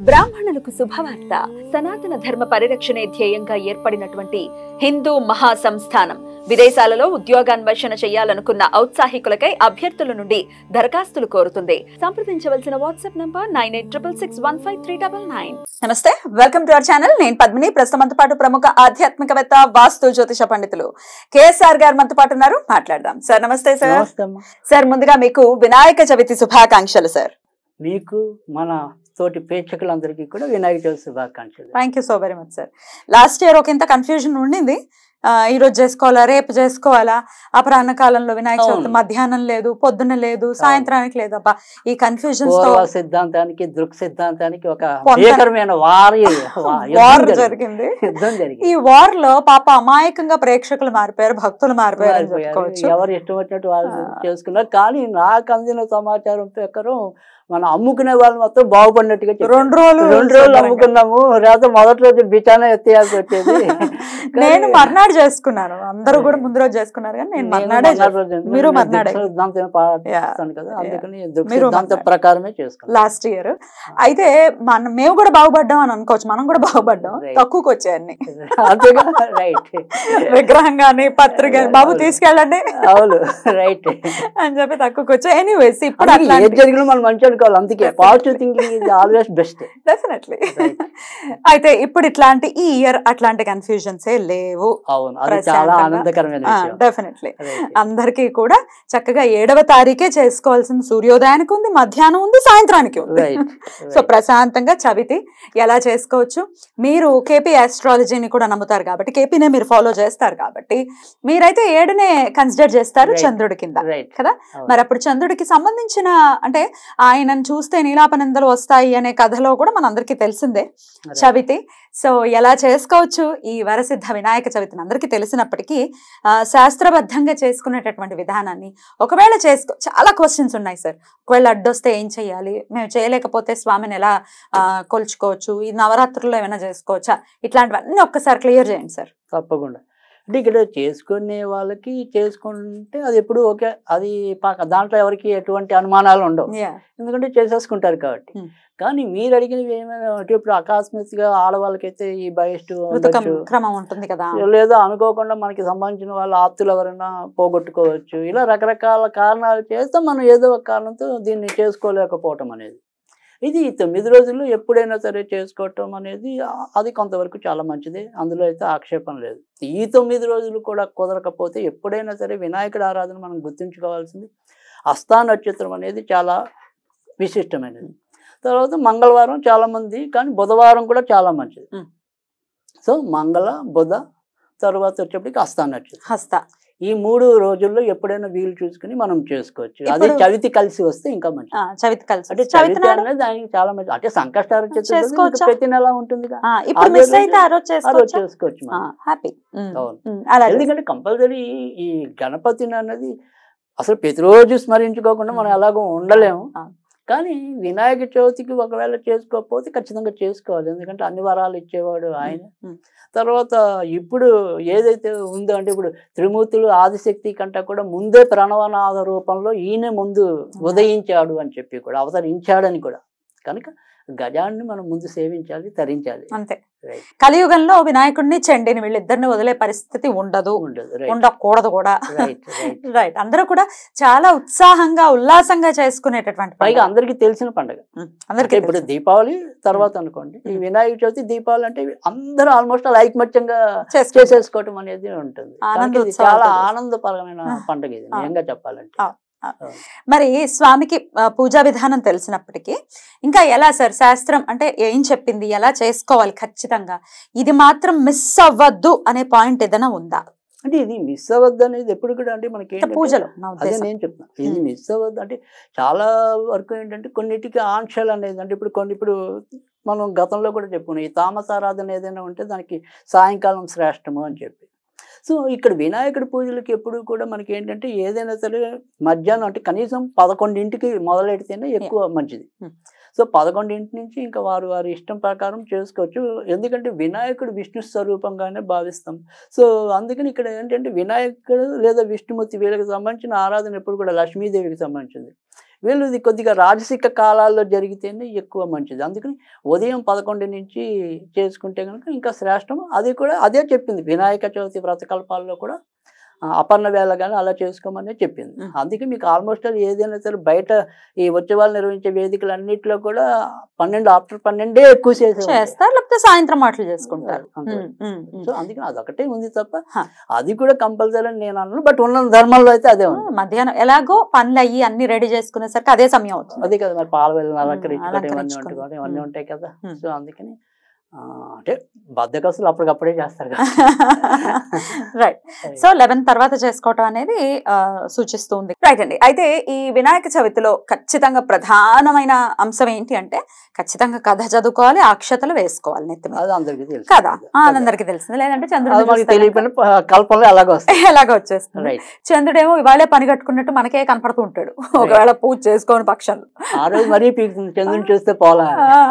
బ్రాహ్మణులకు శుభవార్త. సనాతన ధర్మ పరిరక్షణే ధ్యేయంగా ఏర్పడినటువంటి హిందూ మహాసంస్థానం విదేశాలలో ఉద్యోగాన్వేషణ చేయాలనుకున్న ఔత్సాహికులకై అభ్యర్థుల నుండి దరఖాస్తులు కోరుతుంది. సంప్రదించవలసిన వాట్సాప్ నంబర్ 9866615399. నమస్తే, వెల్కమ్ టు అవర్ ఛానల్. నేను పద్మిని. ప్రస్తుతంతో పాటు ప్రముఖ ఆధ్యాత్మికవేత్త, వాస్తు జ్యోతిష పండితులు కేఎస్ఆర్ గారు మనతో పాటు ఉన్నారు. మాట్లాడదాం. సార్ నమస్తే. సార్ సార్ ముందుగా మీకు వినాయక చవితి శుభాకాంక్షలు. సార్ మీకు మన తోటి ప్రేక్షకులందరికీ కూడా వినాయక చవితి శుభాకాంక్షలు. Thank you so very much sir. Last year ఒక ఇంత కన్ఫ్యూజన్ ఉండింది, ఈ రోజు చేసుకోవాలా రేపు చేసుకోవాలా, అపరాహ్న కాలంలో వినాయక చవితి మధ్యాహ్నం లేదు, పొద్దున్న లేదు, సాయంత్రానికి లేదు. అబ్బా ఈ కన్ఫ్యూజన్ సిద్ధాంతానికి దృక్ సిద్ధాంతానికి ఒక భీకరమైన వార్ జరిగింది. ఈ వార్ లో పాప అమాయకంగా ప్రేక్షకులు మారిపోయారు, భక్తులు మారిపోయారు. ఎవరు ఇష్టం వచ్చినట్టు వాళ్ళు చేసుకున్నారు. కానీ నాకు అందిన సమాచారం ప్రకారం మనం అమ్ముకునే వాళ్ళు మొత్తం బాగుపడినట్టుగా 2 రోజులు అమ్ముకున్నాము. లేకపోతే మొదటి రోజు బిచానా ఎత్తేయాల్సి వచ్చేది. నేను మర్నాడు చేసుకున్నాను, అందరూ కూడా ముందు రోజు చేసుకున్నారు, కానీ నేను మర్నాడే. మీరు మర్నాడే కదా, అందుకని సిద్ధాంత ప్రకారమే చేసుకున్నాం లాస్ట్ ఇయర్. అయితే మేము కూడా బాగుపడ్డాం అని అనుకోవచ్చు, మనం కూడా బాగుపడ్డాం. తక్కువకి వచ్చాయన్ని విగ్రహం గానీ పత్రిక బాబు తీసుకెళ్ళండి అవును రైట్ అని చెప్పి తక్కువకి వచ్చాయి. ఎనీవేస్ ఇప్పుడు జరిగిన మనం మంచి అనుకోవాలి. అందుకే positive thinking is always best. Definitely. అయితే ఇప్పుడు ఇట్లాంటి ఈ ఇయర్ అట్లాంటి కన్ఫ్యూజన్స్ లేవు. అవును, అది చాలా ఆనందకరమైన విషయం. డెఫినెట్లీ అందరికీ కూడా చక్కగా 7వ తారీఖే చేసుకోవాల్సిన సూర్యోదయానికి ఉంది, మధ్యాహ్నం ఉంది, సాయంత్రానికి ఉంది. సో ప్రశాంతంగా చవితి ఎలా చేసుకోవచ్చు. మీరు కేపీ ఆస్ట్రాలజీని కూడా నమ్ముతారు కాబట్టి, కేపీనే మీరు ఫాలో చేస్తారు కాబట్టి మీరైతే 7నే కన్సిడర్ చేస్తారు చంద్రుడి కింద కదా. మరి అప్పుడు చంద్రుడికి సంబంధించిన అంటే ఆయనను చూస్తే నీలాపనిందలు వస్తాయి అనే కథలో కూడా మనందరికీ తెలిసిందే చవితి. సో ఎలా చేసుకోవచ్చు ఈ వరసిద్ధ వినాయక చవితిని అందరికీ తెలిసినప్పటికీ శాస్త్రబద్ధంగా చేసుకునేటటువంటి విధానాన్ని ఒకవేళ చాలా క్వశ్చన్స్ ఉన్నాయి సార్. ఒకవేళ అడ్డొస్తే ఏం చెయ్యాలి, మేము చేయలేకపోతే స్వామిని ఎలా కొలుచుకోవచ్చు, ఈ నవరాత్రుల్లో ఏమైనా చేసుకోవచ్చా, ఇట్లాంటివన్నీ ఒక్కసారి క్లియర్ చేయండి సార్. తప్పకుండా. అంటే ఇక్కడ చేసుకునే వాళ్ళకి చేసుకుంటే అది ఎప్పుడు ఓకే, అది దాంట్లో ఎవరికి ఎటువంటి అనుమానాలు ఉండవు, ఎందుకంటే చేసేసుకుంటారు కాబట్టి. కానీ మీరు అడిగినవి ఏమైనా ఇప్పుడు అకస్మాత్తుగా ఆడవాళ్ళకైతే ఈ బయస్ట్ క్రమం ఉంటుంది కదా, లేదా అనుకోకుండా మనకి సంబంధించిన వాళ్ళ ఆప్తులు ఎవరైనా పోగొట్టుకోవచ్చు. ఇలా రకరకాల కారణాలు చేస్తే మనం ఏదో ఒక కారణంతో దీన్ని చేసుకోలేకపోవటం అనేది, ఇది 9 రోజుల్లో ఎప్పుడైనా సరే చేసుకోవటం అనేది అది కొంతవరకు చాలా మంచిది. అందులో అయితే ఆక్షేపం లేదు. ఈ 9 రోజులు కూడా కుదరకపోతే ఎప్పుడైనా సరే వినాయకుడి ఆరాధన మనం గుర్తుంచుకోవాల్సింది. హస్తా నక్షత్రం అనేది చాలా విశిష్టమైనది. తర్వాత మంగళవారం చాలామంది, కానీ బుధవారం కూడా చాలా మంచిది. సో మంగళ బుధ తర్వాత వచ్చేప్పటికి హస్తా నక్షత్రం. ఈ 3 రోజుల్లో ఎప్పుడైనా వీలు చూసుకుని మనం చేసుకోవచ్చు. అది చవితి కలిసి వస్తే ఇంకా మంచిది. చవితి కలిసి అంటే చవితి అనేది దానికి చాలా మంచి. అంటే సంకష్టాలు ప్రతి నెల ఉంటుంది, చేసుకోవచ్చు. ఎందుకంటే కంపల్సరీ ఈ గణపతిని అన్నది అసలు ప్రతిరోజు స్మరించుకోకుండా మనం ఎలాగో ఉండలేము. కానీ వినాయక చవితికి ఒకవేళ చేసుకోకపోతే ఖచ్చితంగా చేసుకోవాలి, ఎందుకంటే అన్ని వరాలు ఇచ్చేవాడు ఆయన. తర్వాత ఇప్పుడు ఏదైతే ఉందో అంటే ఇప్పుడు త్రిమూర్తులు ఆదిశక్తి కంటే కూడా ముందే ప్రణవనాద రూపంలో ఈయన ముందు ఉదయించాడు అని చెప్పి కూడా అవతరించాడని కూడా, కనుక గజాన్ని మనం ముందు సేవించాలి, తరించాలి. అంతే. కలియుగంలో వినాయకుడిని చండిని వీళ్ళిద్దరిని వదిలే పరిస్థితి ఉండదు, ఉండకూడదు కూడా. రైట్. అందరూ కూడా చాలా ఉత్సాహంగా ఉల్లాసంగా చేసుకునేటటువంటి, పైగా అందరికి తెలిసిన పండుగ. అందరికీ ఇప్పుడు దీపావళి తర్వాత అనుకోండి, ఈ వినాయక చవితి దీపావళి అంటే అందరూ ఆల్మోస్ట్ ఐకమత్యంగా చేసేసుకోవటం అనేది ఉంటుంది. చాలా ఆనందపరమైన పండుగ ఇది నిజంగా చెప్పాలంటే. మరి స్వామికి పూజా విధానం తెలిసినప్పటికీ ఇంకా ఎలా సార్ శాస్త్రం అంటే ఏం చెప్పింది, ఎలా చేసుకోవాలి ఖచ్చితంగా, ఇది మాత్రం మిస్ అవ్వద్దు అనే పాయింట్ ఏదైనా ఉందా? అంటే ఇది మిస్ అవ్వద్దు అనేది ఎప్పుడు కూడా అంటే మనకి పూజలో అదే నేను చెప్తున్నా, ఇది మిస్ అవ్వద్దు అంటే చాలా వరకు ఏంటంటే కొన్నిటికి ఆంక్షలు అనేది, అంటే ఇప్పుడు మనం గతంలో కూడా చెప్పుకున్నాం, ఈ తామసారాధన ఏదైనా ఉంటే దానికి సాయంకాలం శ్రేష్టము అని చెప్పి. సో ఇక్కడ వినాయకుడి పూజలకి ఎప్పుడు కూడా మనకి ఏంటంటే ఏదైనా సరే మధ్యాహ్నం అంటే కనీసం 11ంటికి మొదలెడితేనే ఎక్కువ మంచిది. సో 11 నుంచి ఇంకా వారు వారి ఇష్టం ప్రకారం చేసుకోవచ్చు. ఎందుకంటే వినాయకుడు విష్ణు స్వరూపంగానే భావిస్తాం. సో అందుకని ఇక్కడ ఏంటంటే వినాయకుడు లేదా విష్ణుమూర్తి వీళ్ళకి సంబంధించిన ఆరాధన ఎప్పుడు కూడా లక్ష్మీదేవికి సంబంధించింది. వీళ్ళు ఇది కొద్దిగా రాజసిక కాలాల్లో జరిగితేనే ఎక్కువ మంచిది. అందుకని ఉదయం 11 నుంచి చేసుకుంటే కనుక ఇంకా శ్రేష్టం. అది కూడా అదే చెప్పింది వినాయక చవితి వ్రతకల్పాల్లో కూడా అపర్ణ వేళ కానీ అలా చేసుకోమని చెప్పింది. అందుకే మీకు ఆల్మోస్ట్ ఏదైనా సరే బయట ఈ ఉత్సవాలు నిర్వహించే వేదికలు అన్నింటిలో కూడా 12 ఆఫ్టర్ 12 ఎక్కువ చేస్తారు, లేకపోతే సాయంత్రం మాటలు చేసుకుంటారు. సో అందుకని అదొకటే ఉంది తప్ప అది కూడా కంపల్సరీ అని నేను అన్నాను. బట్ ఉన్న ధర్మంలో అయితే అదే ఉంది. మధ్యాహ్నం ఎలాగో పనులు అయ్యి అన్ని రెడీ చేసుకునేసరికి అదే సమయం అవుతుంది. అదే కదా, మరి పాల వెళ్ళిన అలంకరించుకోవడం ఇవన్నీ ఉంటాయి కదా. సో అందుకని అంటే బద్దకస్తులు అప్పటికప్పుడే చేస్తారు కదా. రైట్. సో 11 తర్వాత చేసుకోవటం అనేది సూచిస్తుంది. రైట్ అండి. అయితే ఈ వినాయక చవితిలో ఖచ్చితంగా ప్రధానమైన అంశం ఏంటి అంటే ఖచ్చితంగా కథ చదువుకోవాలి, అక్షతలు వేసుకోవాలి నెత్తి మీద. అది అందరికీ తెలుసు కదా, అందరికి తెలిసింది. లేదంటే చంద్రుడు తెలియని కల్పనలో ఎలాగ వచ్చేస్తుంది. చంద్రుడేమో ఇవాళే పని కట్టుకున్నట్టు మనకే కనపడుతూ ఉంటాడు ఒకవేళ పూజ చేసుకోని పక్షంలో. ఆ రోజు మరీ పీకుతుంది చంద్రుని చూస్తే పోలా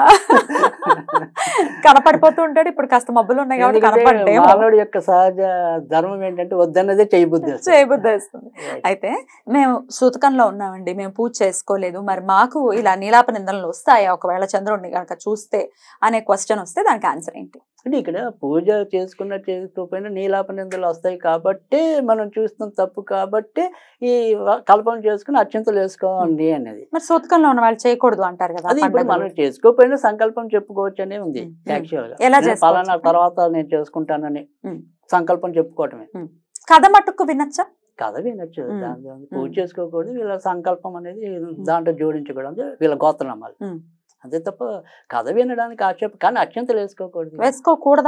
కనపడిపోతూ ఉంటాడు. ఇప్పుడు కాస్త మబ్బులు ఉన్నాయి కాబట్టి కనపడే మానవుడి యొక్క సహజ ధర్మం ఏంటంటే వద్దన్నదే చేయబుద్ధి వేస్తుంది. అయితే మేము సూతకంలో ఉన్నామండి, మేము పూజ చేసుకోలేదు, మరి మాకు ఇలా నీలాప నిందనలు వస్తాయా ఒకవేళ చంద్రుడిని కనుక చూస్తే అనే క్వశ్చన్ వస్తే దానికి ఆన్సర్ ఏంటి? అంటే ఇక్కడ పూజ చేసుకున్నట్టు చేసుకోకపోయినా నీలాప నిందలు వస్తాయి కాబట్టి మనం చూస్తాం తప్పు కాబట్టి ఈ కల్పన చేసుకుని అత్యంతలు వేసుకోండి అనేది. మరి సూతకంలో ఉన్న వాళ్ళు చేయకూడదు అంటారు కదా. అది ఇప్పుడు మనం చేసుకోకపోయినా సంకల్పం చెప్పుకోవచ్చు అనే ఉంది యాక్చువల్ గా. ఎలా పలానా తర్వాత నేను చేసుకుంటానని సంకల్పం చెప్పుకోవటమే. కథ మటుకు వినొచ్చా? కథ వినొచ్చు. పూజ చేసుకోకూడదు, వీళ్ళ సంకల్పం అనేది దాంట్లో జోడించకూడదు, వీళ్ళ గోత్రనామాలు అంతే తప్ప కథ వినడానికి ఆక్షేపం. కానీ అత్యంతలు వేసుకోకూడదా?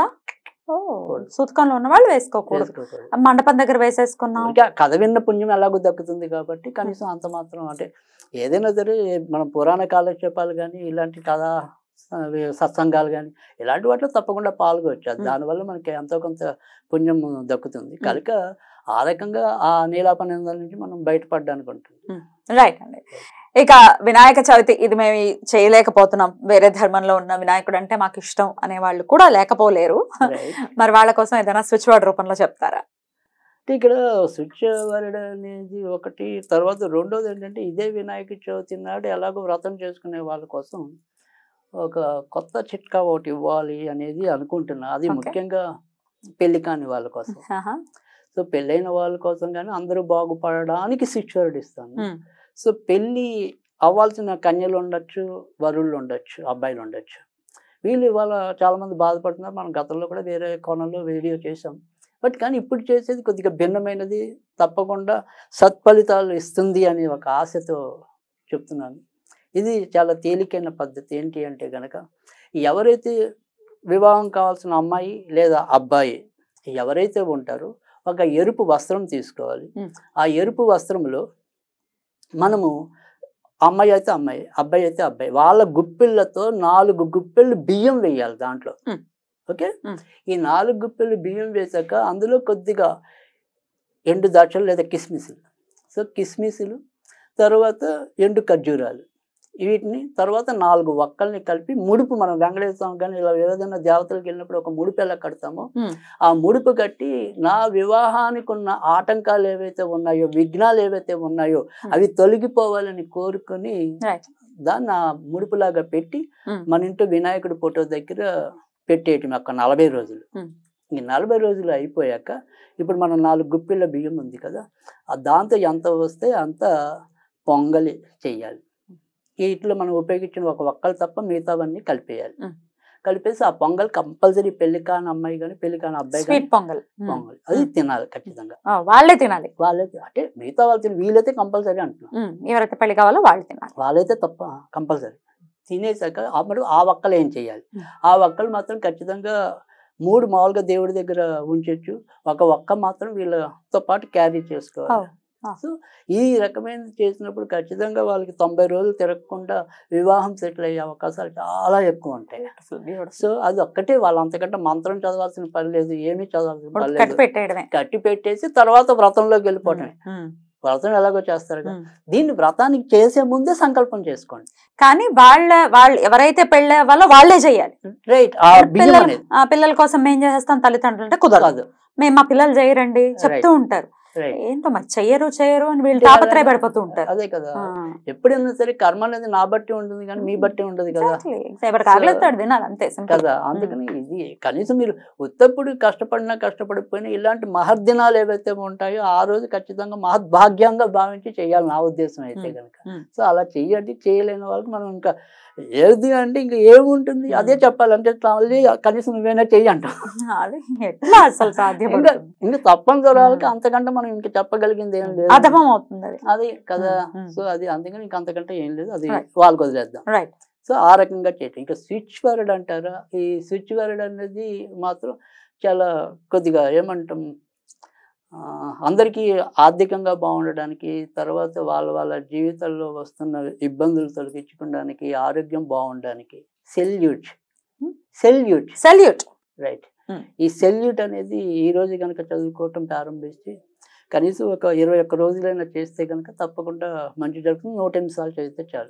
సూతకంలో ఉన్న వాళ్ళు వేసుకోకూడదు. మండపం దగ్గర వేసేసుకున్నాం, కథ విన్న పుణ్యం ఎలాగో దక్కుతుంది కాబట్టి కనీసం అంత మాత్రం. అంటే ఏదైనా సరే మనం పురాణ కాలక్షేపాలు కానీ ఇలాంటి కథ సత్సంగాలు కానీ ఇలాంటి వాటిలో తప్పకుండా పాల్గొచ్చు. దానివల్ల మనకి ఎంతో కొంత పుణ్యం దక్కుతుంది కనుక ఆ రకంగా ఆ నీలాప నిందల నుంచి మనం బయటపడడానికి ఉంటుంది. రైట్ అండి. ఇక వినాయక చవితి ఇది మేము చేయలేకపోతున్నాం, వేరే ధర్మంలో ఉన్న వినాయకుడు అంటే మాకు ఇష్టం అనే వాళ్ళు కూడా లేకపోలేరు. మరి వాళ్ళ కోసం ఏదైనా స్విచ్ వర్డ్ రూపంలో చెప్తారా? ఇక్కడ స్విచ్ వర్డ్ అనేది ఒకటి. తర్వాత రెండోది ఏంటంటే ఇదే వినాయక చవితి నాడు ఎలాగో వ్రతం చేసుకునే వాళ్ళ కోసం ఒక కొత్త చిట్కా ఒకటి ఇవ్వాలి అనేది అనుకుంటున్నా. అది ముఖ్యంగా పెళ్లి కాని వాళ్ళ కోసం. సో పెళ్ళైన వాళ్ళ కోసం కానీ అందరూ బాగుపడడానికి స్విచ్ వర్డ్ ఇస్తాను. సో పెళ్ళి అవ్వాల్సిన కన్యలు ఉండొచ్చు, వరుళ్ళు ఉండొచ్చు, అబ్బాయిలు ఉండొచ్చు. వీళ్ళు ఇవాళ చాలామంది బాధపడుతున్నారు. మనం గతంలో కూడా వేరే కోణంలో వీడియో చేసాం. బట్ కానీ ఇప్పుడు చేసేది కొద్దిగా భిన్నమైనది, తప్పకుండా సత్ఫలితాలు ఇస్తుంది అనే ఒక ఆశతో చెప్తున్నాను. ఇది చాలా తేలికైన పద్ధతి. ఏంటి అంటే కనుక ఎవరైతే వివాహం కావాల్సిన అమ్మాయి లేదా అబ్బాయి ఎవరైతే ఉంటారో ఒక ఎరుపు వస్త్రం తీసుకోవాలి. ఆ ఎరుపు వస్త్రంలో మనము అమ్మాయి అయితే అమ్మాయి, అబ్బాయి అయితే అబ్బాయి, వాళ్ళ గుప్పిళ్ళతో 4 గుప్పిళ్ళు బియ్యం వేయాలి దాంట్లో. ఓకే, ఈ 4 గుప్పిళ్ళు బియ్యం వేసాక అందులో కొద్దిగా ఎండు ద్రాక్షలు లేదా కిస్మిస్లు, సో కిస్మిస్లు, తర్వాత ఎండు ఖర్జూరాలు, వీటిని తర్వాత 4 వక్కల్ని కలిపి ముడుపు, మనం వెంకటేశ్వర కానీ ఇలా ఏదైనా దేవతలకు వెళ్ళినప్పుడు ఒక ముడుపు ఎలా కడతామో ఆ ముడుపు కట్టి నా వివాహానికి ఉన్న ఆటంకాలు ఏవైతే ఉన్నాయో, విఘ్నాలు ఏవైతే ఉన్నాయో అవి తొలగిపోవాలని కోరుకొని దాన్ని ఆ ముడుపులాగా పెట్టి మన ఇంట్లో వినాయకుడి ఫోటో దగ్గర పెట్టేయటం ఒక 40 రోజులు. ఈ 40 రోజులు అయిపోయాక ఇప్పుడు మనం 4 గుప్పిళ్ళ బియ్యం ఉంది కదా, దాంతో ఎంత వస్తే అంత పొంగలి చెయ్యాలి. వీటిలో మనం ఉపయోగించిన ఒక ఒక్కలు తప్ప మిగతావన్నీ కలిపేయాలి. కలిపేసి ఆ పొంగల్ కంపల్సరీ పెళ్లి కాని అమ్మాయి కానీ పెళ్లి కాని అబ్బాయి కానీ పొంగల్ అది తినాలి ఖచ్చితంగా. వాళ్ళే తినాలి. అంటే మిగతా వాళ్ళు తిని, వీలైతే కంపల్సరీ అంటున్నాం. ఎవరైతే పెళ్లి కావాలో వాళ్ళు తినాలి, వాళ్ళైతే తప్ప కంపల్సరీ. తినేసాక అప్పుడు ఆ ఒక్కలు ఏం చేయాలి, ఆ ఒక్కలు మాత్రం ఖచ్చితంగా 3 మామూలుగా దేవుడి దగ్గర ఉంచొచ్చు, ఒక ఒక్క మాత్రం వీళ్ళతో పాటు క్యారీ చేసుకోవాలి. సో ఈ రకమైన చేసినప్పుడు ఖచ్చితంగా వాళ్ళకి 90 రోజులు తిరగకుండా వివాహం సెటిల్ అయ్యే అవకాశాలు చాలా ఎక్కువ ఉంటాయి. సో అది ఒక్కటే, వాళ్ళు అంతకంటే మంత్రం చదవాల్సిన పని లేదు, ఏమీ చదవాల్సిన పని లేదు. కట్టి పెట్టేసి తర్వాత వ్రతంలోకి వెళ్ళిపోవటమే. వ్రతం ఎలాగో చేస్తారు కదా, దీన్ని వ్రతానికి చేసే ముందే సంకల్పం చేసుకోండి. కానీ వాళ్ళు ఎవరైతే పెళ్ళే వాళ్ళో వాళ్ళే చెయ్యాలి. రైట్. పిల్లల కోసం మేం చేస్తాం తల్లిదండ్రులు అంటే కుదరదు, మేము మా పిల్లలు చేయరండి చెప్తూ ఉంటారు. ఏంటో మరి చెయ్యరు అని వీళ్ళు తాపత్రయపడిపోతూ ఉంటారు. అదే కదా, ఎప్పుడైనా సరే కర్మ అనేది నా బట్టి ఉంటుంది కానీ మీ బట్టి ఉండదు కదా అంతే కదా. అందుకని ఇది కనీసం మీరు ఉత్తప్పుడు కష్టపడిపోయినా ఇలాంటి మహర్దినాలు ఏవైతే ఉంటాయో ఆ రోజు ఖచ్చితంగా మహద్భాగ్యంగా భావించి చేయాలి నా ఉద్దేశం అయితే కనుక. సో అలా చెయ్యండి. చేయలేని వాళ్ళకి మనం ఇంకా ఏది అంటే ఇంకా ఏముంటుంది అదే చెప్పాలంటే కనీసం నువ్వేనా చెయ్యి అంటాం. అసలు సాధ్యం ఇంకా తప్పనిసరి వాళ్ళకి అంతకంటే మనం ఇంకా చెప్పగలిగింది ఏం లేదు, అర్థం అవుతుంది అది కదా. సో అది అందుకని ఇంకా అంతకంటే ఏం లేదు, అది వాళ్ళకి వదిలేద్దాం. సో ఆ రకంగా చేయటం. ఇంకా స్విచ్ వర్డ్ అంటారా, ఈ స్విచ్ వర్డ్ అనేది మాత్రం చాలా కొద్దిగా ఏమంటాం, అందరికీ ఆర్థికంగా బాగుండడానికి, తర్వాత వాళ్ళ జీవితాల్లో వస్తున్న ఇబ్బందులు తొలగించుకోవడానికి, ఆరోగ్యం బాగుండడానికి సెల్యూట్ రైట్. ఈ సెల్యూట్ అనేది ఈ రోజు కనుక చదువుకోవటం ప్రారంభిస్తే కనీసం ఒక 21 రోజులైనా చేస్తే కనుక తప్పకుండా మంచి జరుగుతుంది. 108 సార్లు చదివితే చాలు.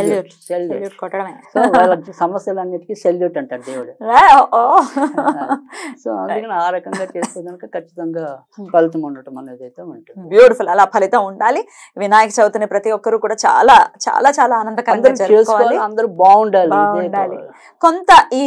సో వాళ్ళ సమస్యలన్నిటికీ సెల్యూట్ అంటారు దేవుడు. సో అందుకని ఆ రకంగా చేస్తే కనుక ఖచ్చితంగా ఫలితం ఉండటం అనేది అయితే ఉంటుంది. బ్యూటిఫుల్. అలా ఫలితం ఉండాలి. వినాయక చవితిని ప్రతి ఒక్కరు కూడా చాలా చాలా చాలా ఆనందకరంగా చేసుకోవాలి. అందరూ బాగుండాలి. కొంత ఈ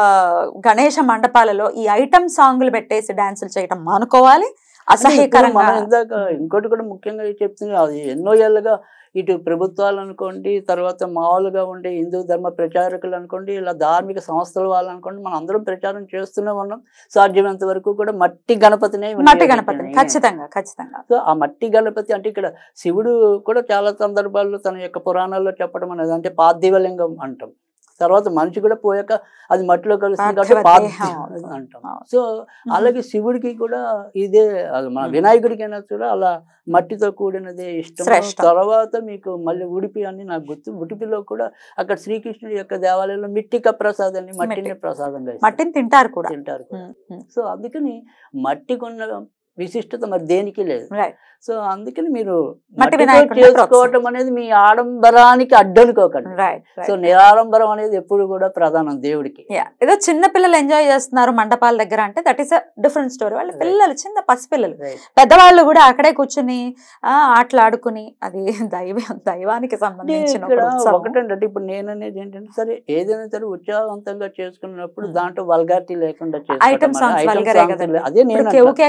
గణేష మండపాలలో ఈ ఐటమ్ సాంగ్లు పెట్టేసి డాన్సులు చేయటం మానుకోవాలి. అసహ్యకరంగా. ఇందాక ఇంకోటి కూడా ముఖ్యంగా చెప్తుంది, అది ఎన్నో ఏళ్ళుగా ఇటు ప్రభుత్వాలు అనుకోండి, తర్వాత మామూలుగా ఉండే హిందూ ధర్మ ప్రచారకులు అనుకోండి, ఇలా ధార్మిక సంస్థల వాళ్ళు అనుకోండి, మనం అందరం ప్రచారం చేస్తూనే ఉన్నాం. సాధ్యమైనంత వరకు కూడా మట్టి గణపతిని ఖచ్చితంగా. సో ఆ మట్టి గణపతి అంటే ఇక్కడ శివుడు కూడా చాలా సందర్భాల్లో తన యొక్క పురాణాల్లో చెప్పడం అనేది అంటే పార్థివలింగం అంటాం. తర్వాత మనిషి కూడా పోయాక అది మట్టిలో కలుస్తుంది కాబట్టి అంటాం. సో అలాగే శివుడికి కూడా ఇదే, మన వినాయకుడికైనా కూడా అలా మట్టితో కూడినదే ఇష్టం. తర్వాత మీకు మళ్ళీ ఉడిపి అని నాకు గుర్తు, ఉడిపిలో కూడా అక్కడ శ్రీకృష్ణుడి యొక్క దేవాలయంలో మిట్టిక ప్రసాదాన్ని, మట్టిని ప్రసాదంగా మట్టిని తింటారు కూడా. సో అందుకని మట్టికున్న విశిష్టత మరి దేనికి లేదు. సో అందుకని మీరు చేసుకోవటం అనేది మీ ఆడంబరానికి అడ్డనుకోకండి. సో నిరాడంబరం అనేది ఎప్పుడు కూడా ప్రధానం దేవుడికి. ఏదో చిన్న పిల్లలు ఎంజాయ్ చేస్తున్నారు మండపాల దగ్గర అంటే that is a different story. వాళ్ళ పిల్లలు చిన్న పసిపిల్లలు, పెద్దవాళ్ళు కూడా అక్కడే కూర్చుని ఆటలాడుకుని, అది దైవానికి సంబంధించిన ఒకటంటే ఇప్పుడు నేననేది ఏంటంటే సరే ఏదైనా సరే ఉత్సాహవంతంగా చేసుకున్నప్పుడు దాంట్లో వల్గారిటీ లేకుండా ఐటమ్ సాంగ్స్ అదే నేను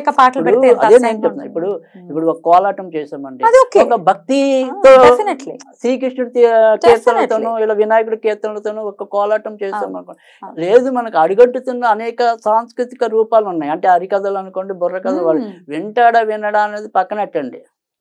అదే నేను చెప్తున్నా. ఇప్పుడు ఒక కోలాటం చేసామండి, ఒక భక్తితో శ్రీకృష్ణుడి కీర్తనలతోనూ ఇలా వినాయకుడి కీర్తనలతోనూ ఒక కోలాటం చేసాం అనుకోండి. లేదు, మనకు అడిగట్టుతున్న అనేక సాంస్కృతిక రూపాలు ఉన్నాయి. అంటే హరికథలు అనుకోండి, బుర్ర కథలు, వాళ్ళు వినడా అనేది పక్కనట్టండి.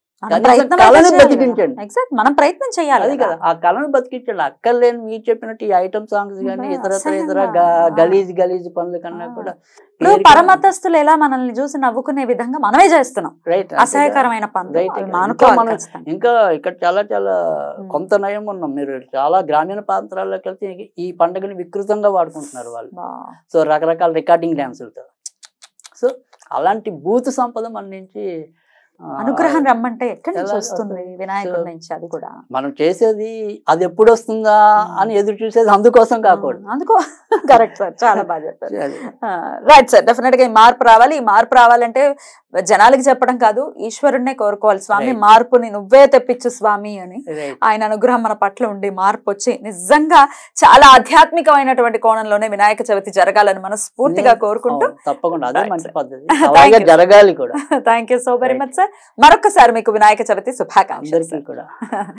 కళను బతికించండి, మనం ప్రయత్నం చేయాలి. అది కదా, ఆ కళను బతికించండి. అక్కర్లేని మీరు చెప్పినట్టు ఈ ఐటమ్ సాంగ్స్ కానీ ఇతర గలీజ్ పనుల కన్నా కూడా పరమతస్తులు ఎలా మనల్ని చూసి నవ్వుకునే విధంగా మనమే చేస్తున్నాం. అసహ్యకరమైన పనులు. ఇంకా ఇక్కడ చాలా చాలా కొంత నయం ఉన్నాం. మీరు చాలా గ్రామీణ ప్రాంతాల్లోకి వెళ్తే ఈ పండుగని వికృతంగా వాడుకుంటున్నారు వాళ్ళు. సో రకరకాల రికార్డింగ్ డాన్సులతో. సో అలాంటి బూత్ సంపద మన నుంచి అనుగ్రహం రమ్మంటే ఎక్కడి నుంచి వస్తుంది? వినాయకుడి నుంచి. అది కూడా మనం చేసేది అది ఎప్పుడు వస్తుందా అని ఎదురు చూసేది అందుకోసం కాకూడదు. కరెక్ట్ సార్, చాలా బాగా చెప్పారు. రైట్ సార్, డెఫినెట్ గా ఈ మార్పు రావాలి. ఈ మార్పు రావాలంటే జనాలకి చెప్పడం కాదు, ఈశ్వరుడినే కోరుకోవాలి. స్వామి మార్పుని నువ్వే తెప్పించు స్వామి అని. ఆయన అనుగ్రహం మన పట్ల ఉండి మార్పు వచ్చి నిజంగా చాలా ఆధ్యాత్మికమైనటువంటి కోణంలోనే వినాయక చవితి జరగాలని మనస్ఫూర్తిగా కోరుకుంటూ తప్పకుండా అదే మంచి పద్ధతి జరగాలి కూడా. Thank you so very much sir. మరొకసారి మీకు వినాయక చవితి శుభాకాంక్షలు కూడా.